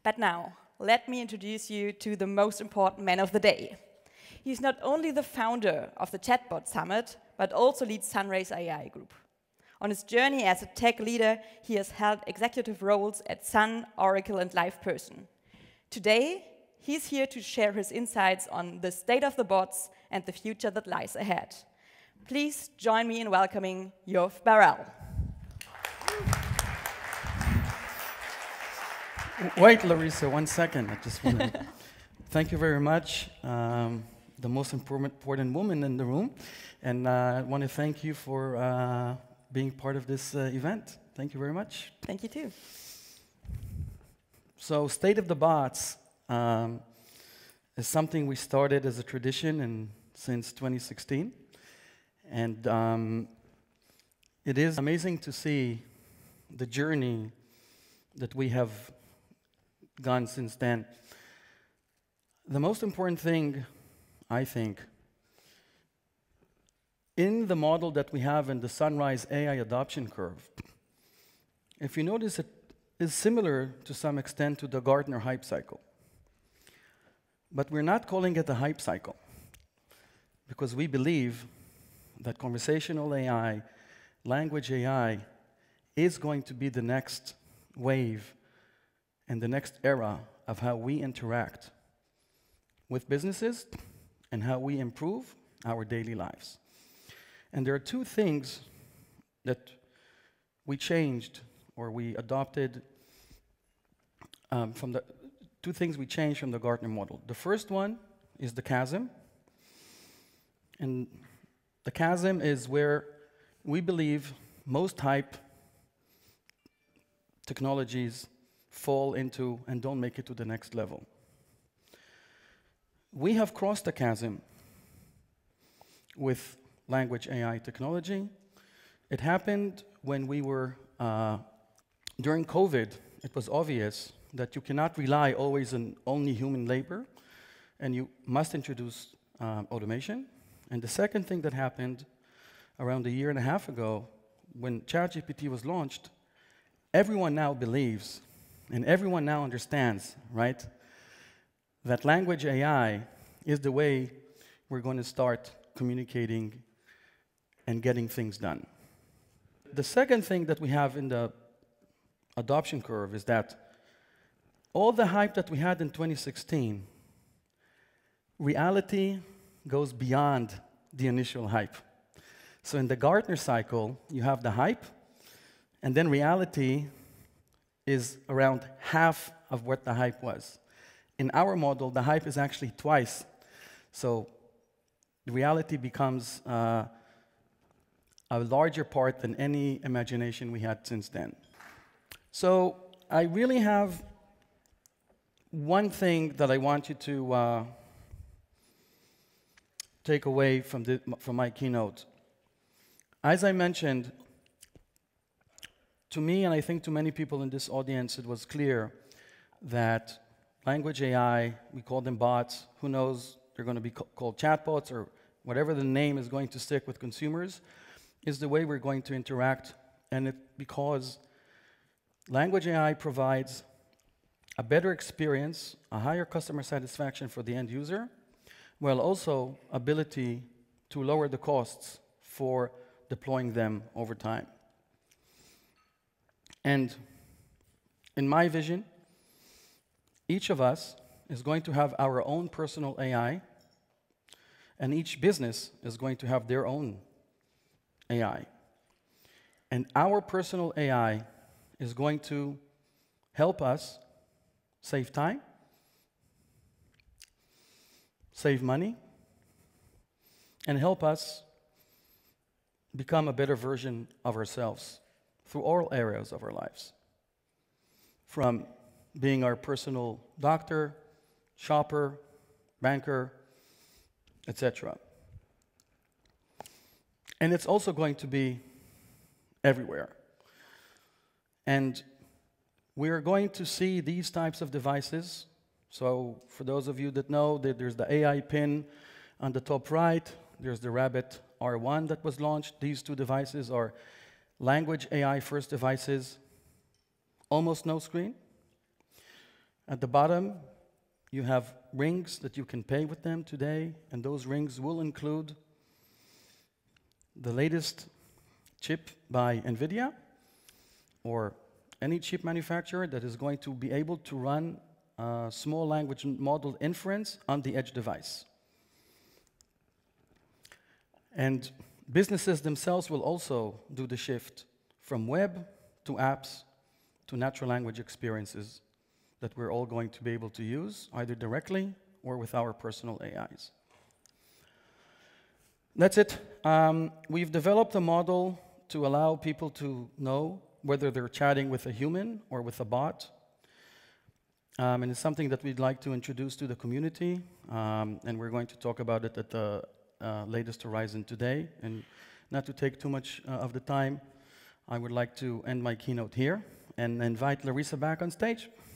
But now, let me introduce you to the most important man of the day. He's not only the founder of the Chatbot Summit, but also leads Sunrise AI Group. On his journey as a tech leader, he has held executive roles at Sun, Oracle, and LivePerson. Today, he's here to share his insights on the state of the bots and the future that lies ahead. Please join me in welcoming Yoav Barel. Wait, Larissa, 1 second. I just want to thank you very much, the most important woman in the room. And I want to thank you for being part of this event. Thank you very much. Thank you too. So State of the Bots is something we started as a tradition since 2016. And it is amazing to see the journey that we have gone since then. The most important thing, I think, in the model that we have in the Sunrise AI adoption curve, if you notice, it is similar to some extent to the Gartner hype cycle. But we're not calling it a hype cycle because we believe that conversational AI, language AI, is going to be the next wave and the next era of how we interact with businesses and how we improve our daily lives. And there are two things that we changed or we adopted two things we changed from the Gartner model. The first one is the chasm. And the chasm is where we believe most hype technologies fall into and don't make it to the next level. We have crossed the chasm with language AI technology. It happened when we were, during COVID, it was obvious that you cannot rely always on only human labor, and you must introduce automation. And the second thing that happened around a year and a half ago, when ChatGPT was launched, everyone now believes, and everyone now understands, right, that language AI is the way we're going to start communicating and getting things done. The second thing that we have in the adoption curve is that all the hype that we had in 2016, reality goes beyond the initial hype. So in the Gartner cycle, you have the hype, and then reality is around half of what the hype was. In our model, the hype is actually twice. So the reality becomes a larger part than any imagination we had since then. So I really have one thing that I want you to take away from my keynote. As I mentioned, to me, and I think to many people in this audience, it was clear that language AI, we call them bots, who knows, they're going to be called chatbots or whatever the name is going to stick with consumers, is the way we're going to interact, and because language AI provides a better experience, a higher customer satisfaction for the end user, while also ability to lower the costs for deploying them over time. And in my vision, each of us is going to have our own personal AI, and each business is going to have their own AI. And our personal AI is going to help us save time, save money, and help us become a better version of ourselves through all areas of our lives. From being our personal doctor, shopper, banker, etc. And it's also going to be everywhere. And we are going to see these types of devices. So for those of you that know, that there's the AI pin on the top right, there's the Rabbit R1 that was launched. These two devices are language AI first devices, almost no screen. At the bottom, you have rings that you can pay with them today, and those rings will include the latest chip by NVIDIA or any chip manufacturer that is going to be able to run small language model inference on the edge device. And businesses themselves will also do the shift from web to apps to natural language experiences that we're all going to be able to use, either directly or with our personal AIs. That's it. We've developed a model to allow people to know whether they're chatting with a human or with a bot. And it's something that we'd like to introduce to the community, and we're going to talk about it at the latest horizon today. And not to take too much of the time, I would like to end my keynote here and invite Larissa back on stage.